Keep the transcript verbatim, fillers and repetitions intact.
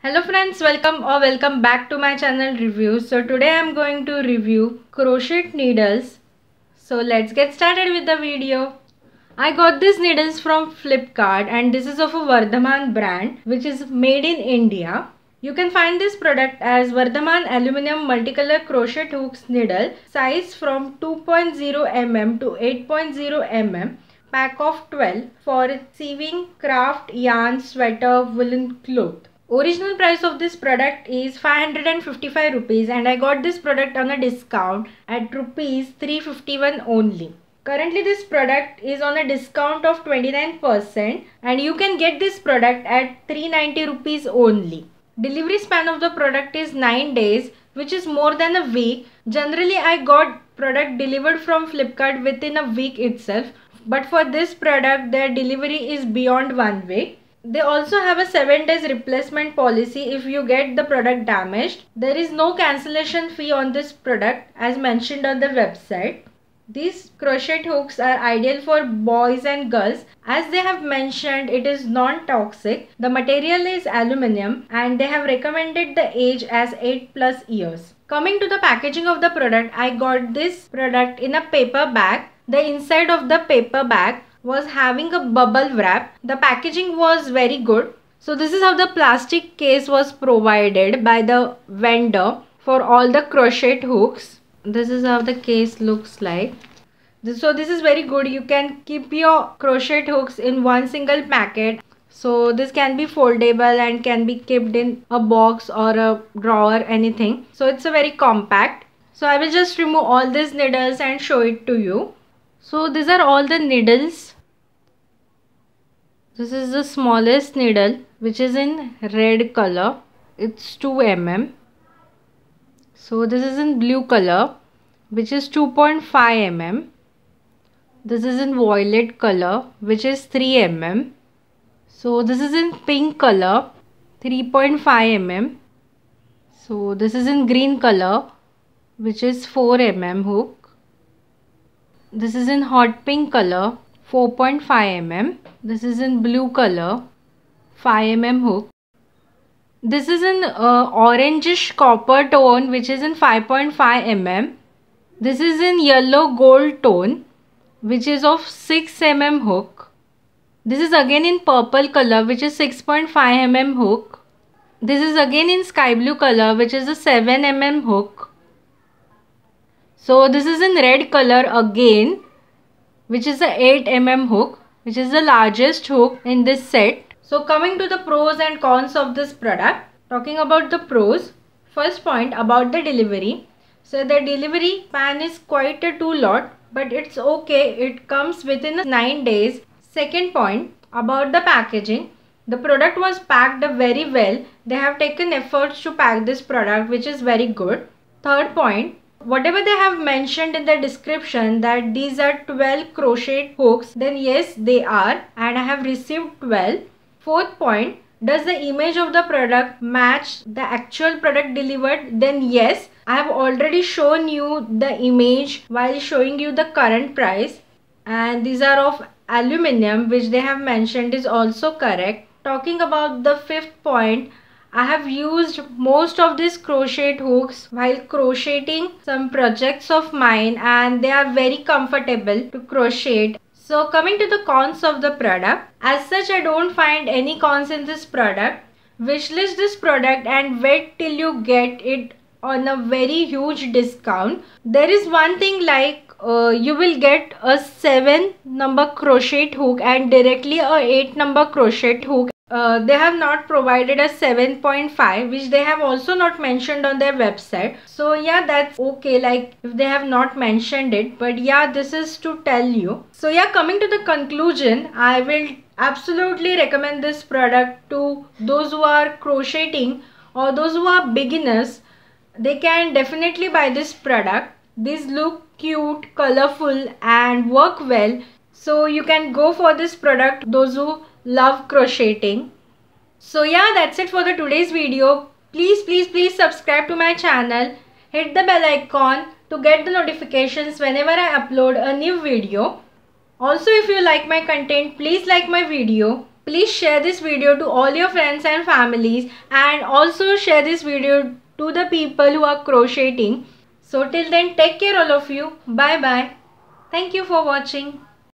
Hello friends, welcome or welcome back to my channel review. So today I am going to review crochet needles. So let's get started with the video. I got these needles from Flipkart and this is of a Vardhaman brand which is made in India. You can find this product as Vardhaman Aluminium Multicolor Crochet Hooks Needle, size from two point zero millimeters to eight point zero millimeters, pack of twelve for sewing, craft, yarn, sweater, woolen cloth. Original price of this product is five hundred fifty-five rupees and I got this product on a discount at rupees three fifty-one only. Currently this product is on a discount of twenty-nine percent and you can get this product at three ninety rupees only. Delivery span of the product is nine days, which is more than a week. Generally I got product delivered from Flipkart within a week itself, but for this product their delivery is beyond one week. They also have a seven days replacement policy if you get the product damaged. There is no cancellation fee on this product as mentioned on the website. These crochet hooks are ideal for boys and girls. As they have mentioned, it is non-toxic. The material is aluminium and they have recommended the age as eight plus years. Coming to the packaging of the product, I got this product in a paper bag. The inside of the paper bag was having a bubble wrap. The packaging was very good. So this is how the plastic case was provided by the vendor for all the crochet hooks. This is how the case looks like. So this is very good. You can keep your crochet hooks in one single packet. So this can be foldable and can be kept in a box or a drawer, anything. So it's a very compact. So I will just remove all these needles and show it to you. So these are all the needles. This is the smallest needle which is in red color. It's two millimeters. So this is in blue color which is two point five millimeters. This is in violet color which is three millimeters. So this is in pink color, three point five millimeters. So this is in green color which is four millimeters hook. This is in hot pink color, four point five millimeters. This is in blue color, five millimeter hook. This is in uh, orangish copper tone which is in five point five millimeters. This is in yellow gold tone which is of six millimeter hook. This is again in purple color which is six point five millimeter hook. This is again in sky blue color which is a seven millimeter hook. So this is in red color again which is a eight millimeter hook, which is the largest hook in this set. So coming to the pros and cons of this product. Talking about the pros. First point about the delivery. So the delivery span is quite a too lot, but it's okay. It comes within nine days. Second point about the packaging. The product was packed very well. They have taken efforts to pack this product, which is very good. Third point. Whatever they have mentioned in the description that these are twelve crochet hooks, then yes they are and I have received twelve. Fourth point, does the image of the product match the actual product delivered? Then yes, I have already shown you the image while showing you the current price, and these are of aluminium which they have mentioned is also correct. Talking about the fifth point, I have used most of these crochet hooks while crocheting some projects of mine and they are very comfortable to crochet. So coming to the cons of the product, as such I don't find any cons in this product. Wishlist this product and wait till you get it on a very huge discount. There is one thing like uh, you will get a seven number crochet hook and directly a eight number crochet hook. Uh, they have not provided a seven point five, which they have also not mentioned on their website. So yeah, that's okay, like if they have not mentioned it, but yeah, this is to tell you. So yeah, coming to the conclusion, I will absolutely recommend this product to those who are crocheting or those who are beginners. They can definitely buy this product. These look cute, colorful and work well. So you can go for this product, those who love crocheting. So yeah, that's it for the today's video. Please please please subscribe to my channel. Hit the bell icon to get the notifications whenever I upload a new video. Also, if you like my content, please like my video. Please share this video to all your friends and families, and also share this video to the people who are crocheting. So till then, take care all of you. Bye bye. Thank you for watching.